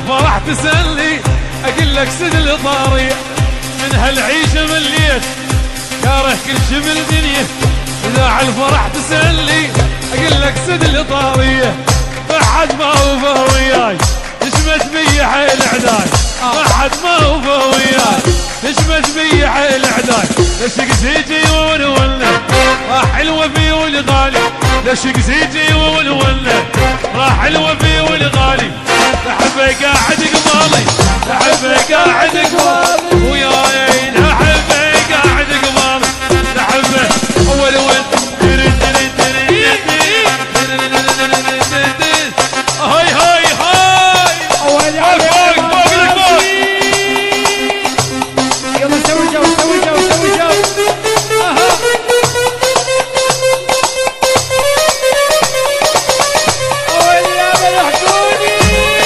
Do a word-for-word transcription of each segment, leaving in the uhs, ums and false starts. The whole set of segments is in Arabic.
الفرح تسلي اقول لك سد الطارية من هالعيشة مليت كاره كل شي بالدنيا اذا على الفرح تسلي اقول لك سد الطارية بعد ما وفى وياي تشمت بي حيل عداي بعد ما وفى وياي تشمت بي حيل عداي لشق زيجي ونولنا راح الوفي والغالي لشق زيجي ونولنا راح الوفي والغالي لحبه قاعد قبالي لحبه قاعد قبالي وياي لحبه قاعد قبالي لحبه اول ول هاي هاي هاي اول فوق فوق الفوق يلا سوي جو سوي جو سوي جو اها اول يا بلحقوني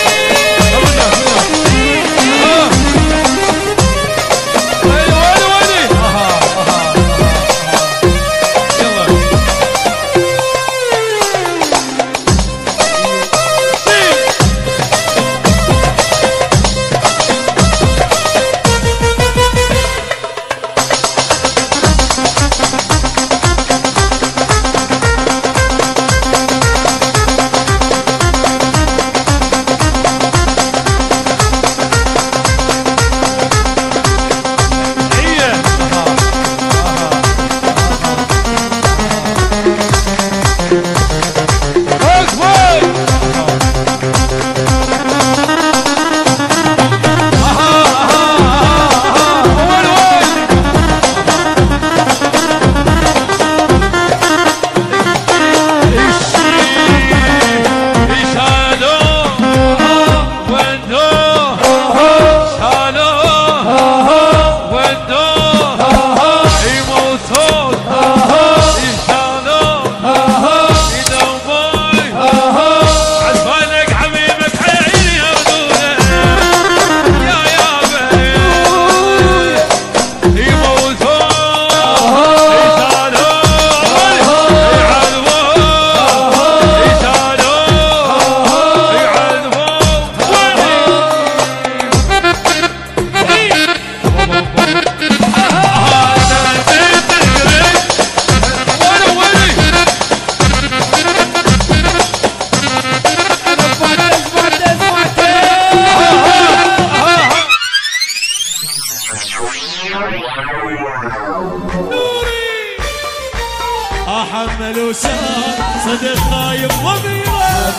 حملوا شان صدق خايب ضميره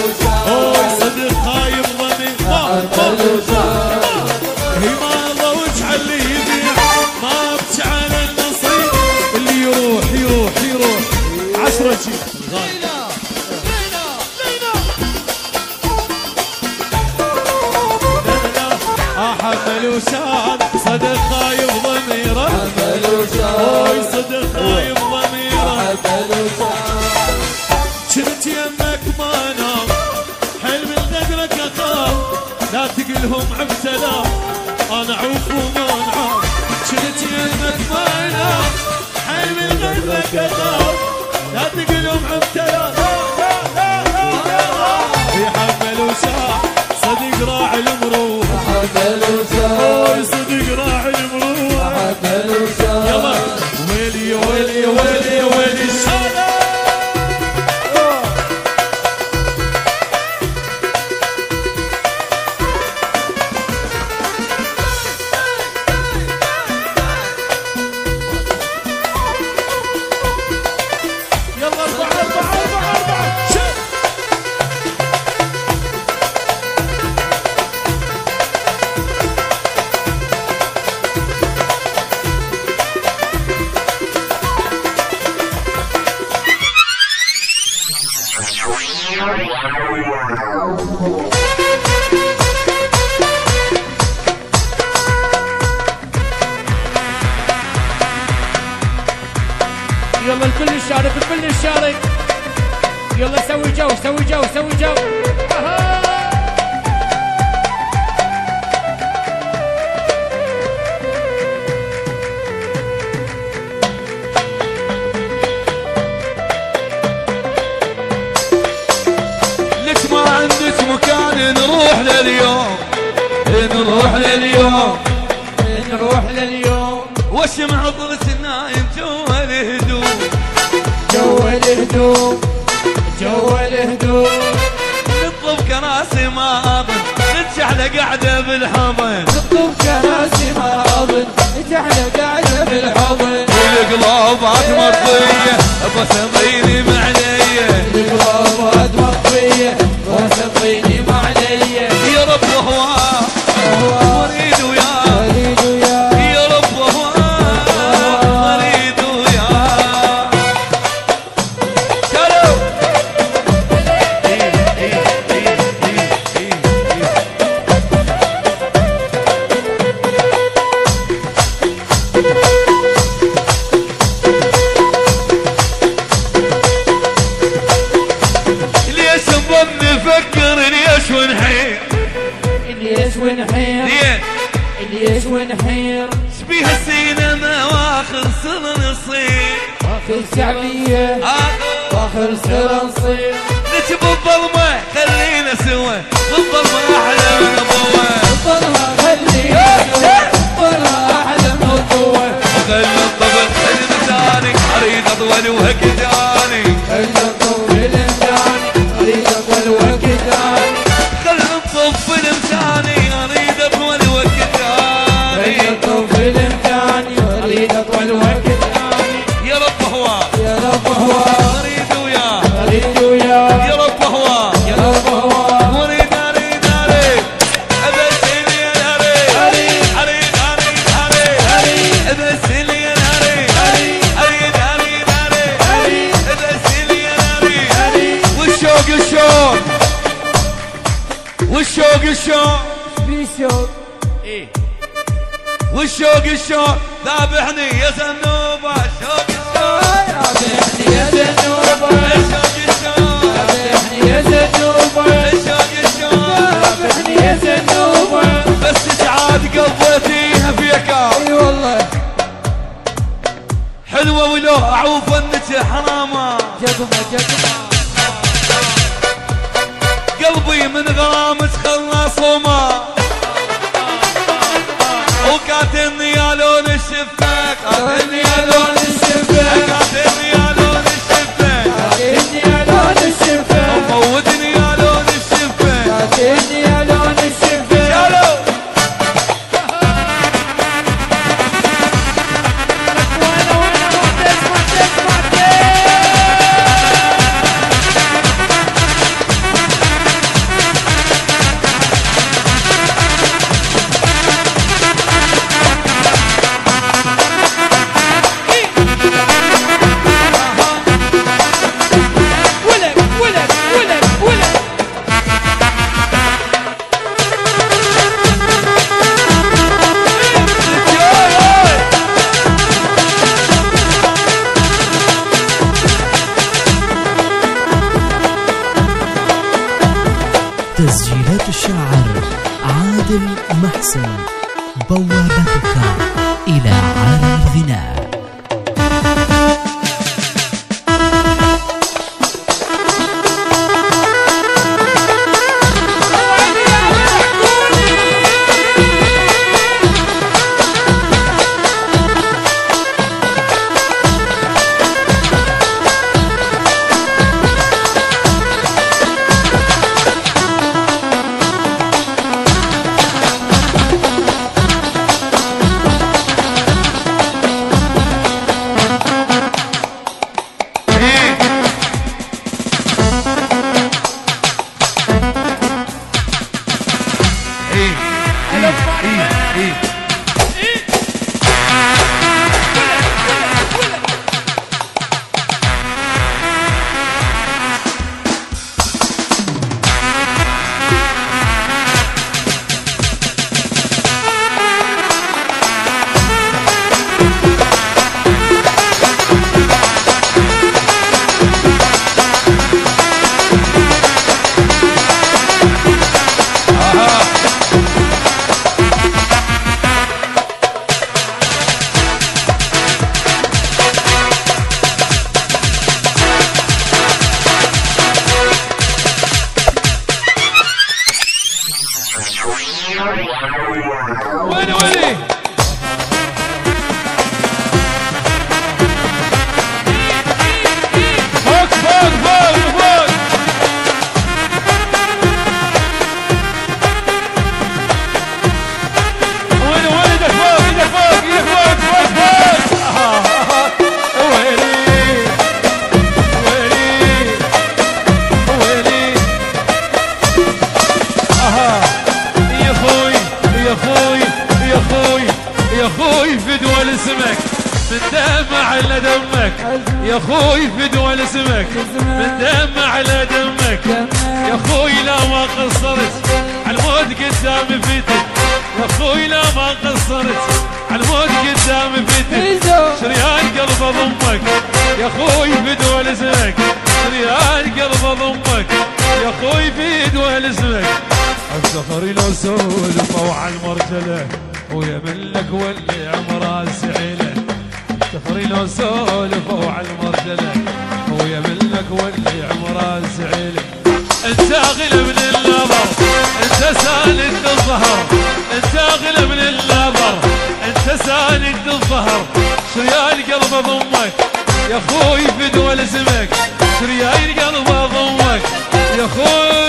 اوي صدق خايب ضميره حملوا شان هي ما ضوج على اللي يبيع ما بكي على النصيب اللي يروح يروح يروح عشرة جي لينا لينا لينا حملوا شان صدق خايب ضميره حملوا شان اوي صدق خايب شفت يمك ما نام حلم الغدرك اخاف لا تقلهم عبتلا انا عوف وما نعاف شفت يمك ما نام حلم الغدرك اخاف لا تقلهم عبتلا يحملوا ساعة صدق راعي المروح حملوا ساعة صدق راعي المروح حملوا ساعة يلا ويلي ويلي ويلي ويلي الشارع يلا الكل يشارك الكل يشارك يلا سوي جو سوي جو سوي جو أها. لك ما عندك مكان نروح لليوم لليوم نروح لليوم واشمع طلس النايم جوا الهدوء جو الهدوء جو الهدوء نطلب كراسي ما اظن نتشحل قاعده بالحضن نطلب كراسي ما اظن نتشحل قاعده بالحضن والقلوبات مطفيه بسطيني معليه القلوبات مطفيه بسطيني معليه يا رب هواه اريد وياه اريد وياه يا رب هواه اريد وياه شالو ليش نظل نفكر ليش ونحير ليش ونحير ليه ليش ونحير شبيه السينما واخر سر نصير واخر شعبية آخر واخر سر نصير نجيب الظلمة خلينا سوا الظلمة أحلى من الضوء الظلمة خلينا سوا الظلمة أحلى من الضوء خلي الطفل المثاني أريد أطول وهكذاني خلي الطفل المثاني أريد أطول وهكذاني خلي الطفل المثاني أريد أطول وهكذاني خلي الطفل المثاني أريد أطول وهكذاني يا رب هو يا رب هو أريد وياه أريد وياه يا رب هو يا رب هو أريد أريد أريد أبسلي أنا أريد أريد أريد أريد أريد أبسلي أنا أريد أريد أريد أريد أريد أريد أبسلي أنا أريد أريد والشوق الشوق والشوق الشوق في شوق إيه والشوق الشوق ذابحني يا زنوبة الشوق الشوق ذابحني يا زنوبة الشوق الشوق ذابحني يا زنوبة الشوق الشوق ذابحني يا زنوبة بس ساعات قضيتيها فيكا اي والله حلوة ولو أعوف انك حرامة جقمة جقمة قلبي من غرامك خلص وما وكاتني يا لون الشفاك كاتني يا لون الشفاك كاتني يا لون الشفاك كاتني يا لون الشفاك موتني يا لون الشفاك كاتني يا لون الشفاك شالو وانا وانا تسمع تسمع ولد ولد ولد ولد تسجيلات الشاعر عادل محسن، بوابتك إلى عالم الغناء. يا اخوي فدوى لاسمك من دم على دمك يا اخوي لا ما قصرت عالموت قدام فتك يا اخوي لا ما قصرت عالموت قدام فتك شريان قلب اضمك يا اخوي فدوى لاسمك شريان قلب اضمك يا اخوي فدوى لاسمك السفر لو سولفوا عالمرجله ويا ملك واللي عمره السعيله السفر لو سولفوا عالمرجله ويا ملك واللي عمره السعيله انت اغلى من النظر انت ساند الظهر انت اغلى من النظر انت ساند الظهر شريان قلب اضمك يا اخوي فدوى لاسمك شريان قلب اضمك يا اخوي